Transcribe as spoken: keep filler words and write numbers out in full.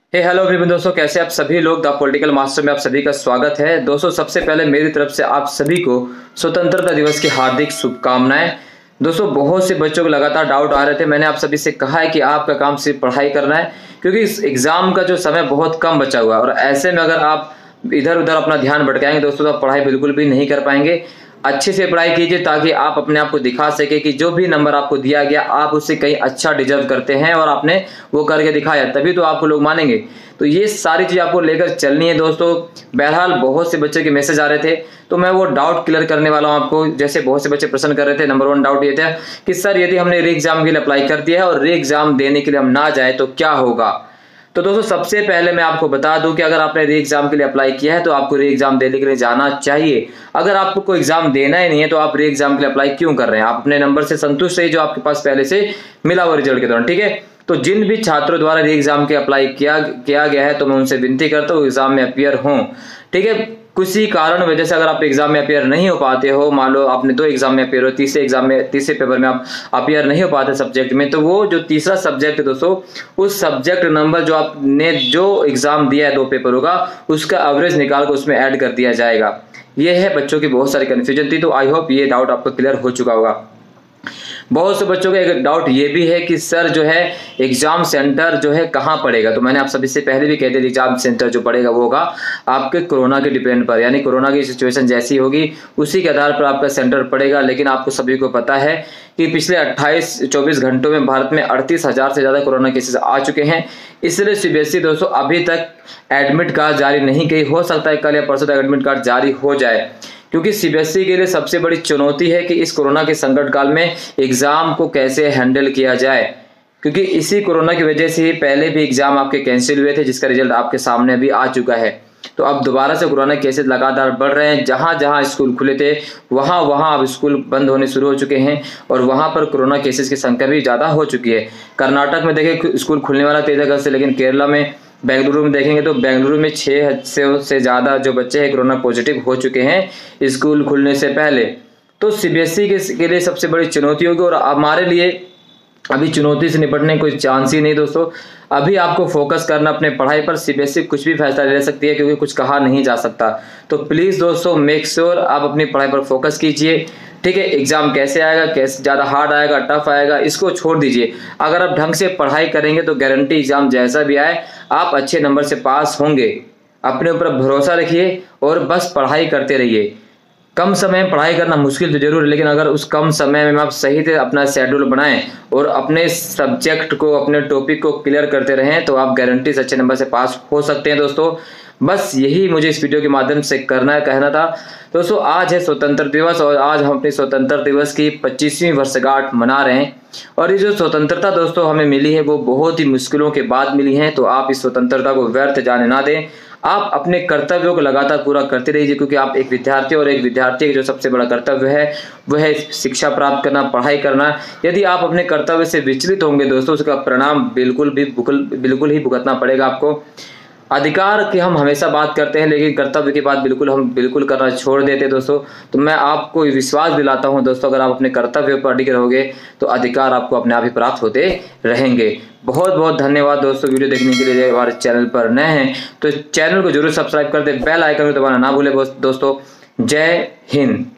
हे hello everyone दोस्तों, कैसे आप सभी लोग। द पॉलिटिकल मास्टर में आप सभी का स्वागत है। दोस्तों सबसे पहले मेरी तरफ से आप सभी को स्वतंत्रता दिवस की हार्दिक शुभकामनाएं। दोस्तों बहुत से बच्चों को लगातार डाउट आ रहे थे। मैंने आप सभी से कहा है कि आपका काम सिर्फ पढ़ाई करना है, क्योंकि इस एग्जाम का जो समय बहुत कम बचा हुआ है और ऐसे में अगर आप इधर उधर अपना ध्यान भटकाएंगे दोस्तों तो आप पढ़ाई बिल्कुल भी नहीं कर पाएंगे। अच्छे से पढ़ाई कीजिए ताकि आप अपने आप को दिखा सके कि जो भी नंबर आपको दिया गया आप उससे कहीं अच्छा डिजर्व करते हैं और आपने वो करके दिखाया, तभी तो आपको लोग मानेंगे। तो ये सारी चीज आपको लेकर चलनी है दोस्तों। बहरहाल बहुत से बच्चे के मैसेज आ रहे थे तो मैं वो डाउट क्लियर करने वाला हूं आपको। जैसे बहुत से बच्चे प्रश्न कर रहे थे, नंबर वन डाउट ये था कि सर यदि हमने री एग्जाम के लिए अप्लाई कर दिया है और री एग्जाम देने के लिए हम ना जाए तो क्या होगा। तो दोस्तों सबसे पहले मैं आपको बता दूं कि अगर आपने री एग्जाम के लिए अप्लाई किया है तो आपको री एग्जाम देने के लिए जाना चाहिए। अगर आपको कोई एग्जाम देना ही नहीं है तो आप री एग्जाम के लिए अप्लाई क्यों कर रहे हैं। आप अपने नंबर से संतुष्ट रहिए जो आपके पास पहले से मिला हुआ रिजल्ट के दौरान, ठीक है। तो जिन भी छात्रों द्वारा री एग्जाम के अप्लाई किया किया गया है तो मैं उनसे विनती करता हूँ एग्जाम में अपियर हों, ठीक है। किसी कारण वजह से अगर आप एग्जाम में अपियर नहीं हो पाते हो, मान लो आपने दो एग्जाम में अपियर हो, तीसरे एग्जाम में तीसरे पेपर में आप अपियर नहीं हो पाते सब्जेक्ट में, तो वो जो तीसरा सब्जेक्ट है दोस्तों, उस सब्जेक्ट नंबर जो आपने जो एग्जाम दिया है दो पेपरों का, उसका एवरेज निकाल कर उसमें ऐड कर दिया जाएगा। ये है बच्चों की बहुत सारी कंफ्यूजन थी, तो आई होप ये डाउट आपको क्लियर हो चुका होगा। बहुत से बच्चों का एक डाउट ये भी है कि सर जो है एग्जाम सेंटर जो है कहाँ पड़ेगा। तो मैंने आप सभी से पहले भी कह दिया एग्जाम सेंटर जो पड़ेगा वो होगा आपके कोरोना के डिपेंड पर, यानी कोरोना की सिचुएशन जैसी होगी उसी के आधार पर आपका सेंटर पड़ेगा। लेकिन आपको सभी को पता है कि पिछले अट्ठाईस चौबीस घंटों में भारत में अड़तीस हजार से ज्यादा कोरोना केसेस आ चुके हैं। इसलिए सीबीएसई दोस्तों अभी तक एडमिट कार्ड जारी नहीं की। हो सकता है कल या परसों तक एडमिट कार्ड जारी हो जाए, क्योंकि सीबीएसई के लिए सबसे बड़ी चुनौती है कि इस कोरोना के संकट काल में एग्जाम को कैसे हैंडल किया जाए, क्योंकि इसी कोरोना की वजह से ही पहले भी एग्जाम आपके कैंसिल हुए थे जिसका रिजल्ट आपके सामने भी आ चुका है। तो अब दोबारा से कोरोना केसेस लगातार बढ़ रहे हैं। जहां जहां स्कूल खुले थे वहां वहां अब स्कूल बंद होने शुरू हो चुके हैं और वहां पर कोरोना केसेस की संख्या भी ज्यादा हो चुकी है। कर्नाटक में देखिए स्कूल खुलने वाला तेईस अगस्त से, लेकिन केरला में बेंगलुरु में देखेंगे तो बेंगलुरु में छह से से ज्यादा जो बच्चे हैं कोरोना पॉजिटिव हो चुके हैं स्कूल खुलने से पहले। तो सीबीएसई के, के लिए सबसे बड़ी चुनौती होगी और हमारे लिए अभी चुनौती से निपटने कोई चांस ही नहीं दोस्तों। अभी आपको फोकस करना अपने पढ़ाई पर। सीबीएसई कुछ भी फैसला ले सकती है क्योंकि कुछ कहा नहीं जा सकता। तो प्लीज दोस्तों मेक श्योर आप अपनी पढ़ाई पर फोकस कीजिए, ठीक है। एग्जाम कैसे आएगा, कैसे ज्यादा हार्ड आएगा टफ आएगा इसको छोड़ दीजिए। अगर आप ढंग से पढ़ाई करेंगे तो गारंटी एग्जाम जैसा भी आए आप अच्छे नंबर से पास होंगे। अपने ऊपर भरोसा रखिए और बस पढ़ाई करते रहिए। कम समय में पढ़ाई करना मुश्किल तो जरूर है, लेकिन अगर उस कम समय में आप सही से अपना शेड्यूल बनाएं और अपने सब्जेक्ट को अपने टॉपिक को क्लियर करते रहें तो आप गारंटी से अच्छे नंबर से पास हो सकते हैं दोस्तों। बस यही मुझे इस वीडियो के माध्यम से करना कहना था दोस्तों। आज है स्वतंत्रता दिवस और आज हम अपने स्वतंत्रता दिवस की पच्चीसवीं वर्षगांठ मना रहे हैं। और ये जो स्वतंत्रता दोस्तों हमें मिली है वो बहुत ही मुश्किलों के बाद मिली है। तो आप इस स्वतंत्रता को व्यर्थ जाने ना दें। आप अपने कर्तव्यों को लगातार पूरा करते रहिए, क्योंकि आप एक विद्यार्थी और एक विद्यार्थी का जो सबसे बड़ा कर्तव्य है वह है शिक्षा प्राप्त करना, पढ़ाई करना। यदि आप अपने कर्तव्य से विचलित होंगे दोस्तों उसका परिणाम बिल्कुल भी बिल्कुल ही भुगतना पड़ेगा आपको। अधिकार की हम हमेशा बात करते हैं लेकिन कर्तव्य की बात बिल्कुल हम बिल्कुल करना छोड़ देते हैं दोस्तों। तो मैं आपको विश्वास दिलाता हूं दोस्तों, अगर आप अपने कर्तव्य पर अडिग रहोगे तो अधिकार आपको अपने आप ही प्राप्त होते रहेंगे। बहुत बहुत धन्यवाद दोस्तों वीडियो देखने के लिए। हमारे चैनल पर नए हैं तो चैनल को जरूर सब्सक्राइब कर दे, बेल आइकन को दबाना ना भूले दोस्तों। जय हिंद।